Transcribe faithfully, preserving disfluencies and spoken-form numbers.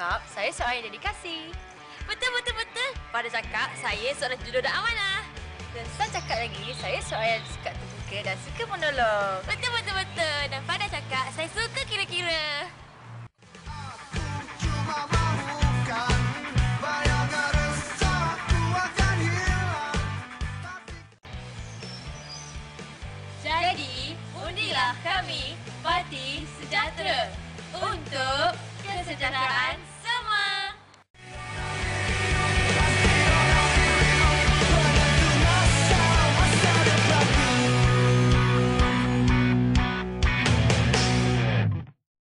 cakap saya seorang yang dedikasi. Betul, betul, betul. Pada cakap saya seorang jujur dan amanah. Dan San cakap lagi saya seorang yang suka terbuka dan suka menolong. Betul, betul, betul. Dan pada cakap saya suka kira-kira. Jadi, undilah kami Parti Sejahtera untuk kesejahteraan